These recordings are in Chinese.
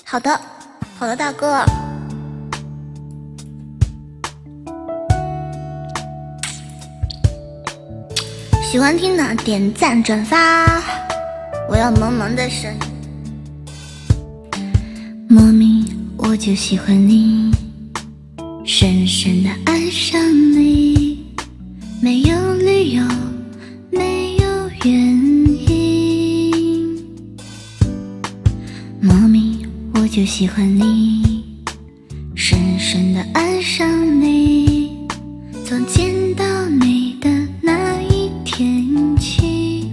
好的，好的，大哥。喜欢听的点赞转发，我要萌萌的声音。莫名我就喜欢你，深深的爱上你，没有理由，没有原因。莫名我就喜欢你，深深的爱上你，从见到你的那一天起。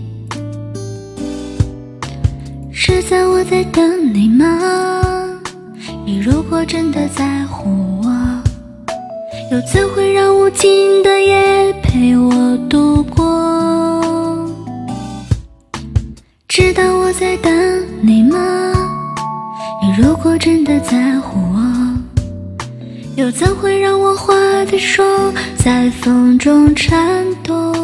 是在我在等你吗？你如果真的在乎我，又怎会让无尽的夜陪我度过？知道我在等你吗？你如果真的在乎我，又怎会让我花的手在风中颤抖？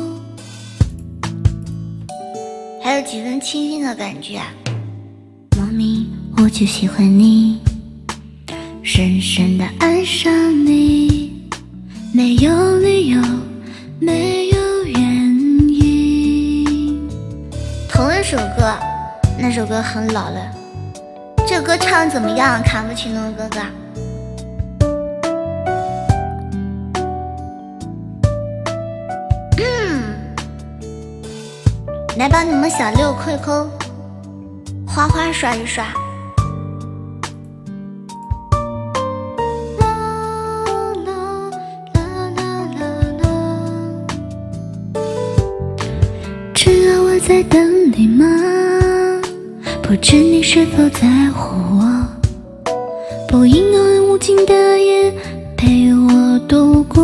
还有几分清新的感觉啊！莫名我就喜欢你，深深的爱上你，没有理由，没有原因。同一首歌，那首歌很老了，这歌唱得怎么样？卡布奇诺哥哥，来帮你们小六扣扣，花花刷一刷。知道我在等你吗？不知你是否在乎我？不应有无尽的夜陪我度过。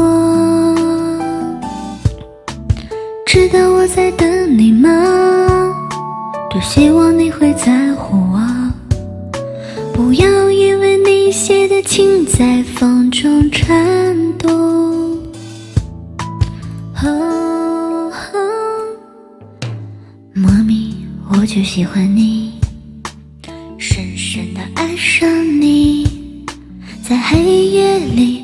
知道我在等你吗？多希望你会在乎我，不要因为你写的情在风中颤抖。莫名我就喜欢你，深深的爱上你，在黑夜里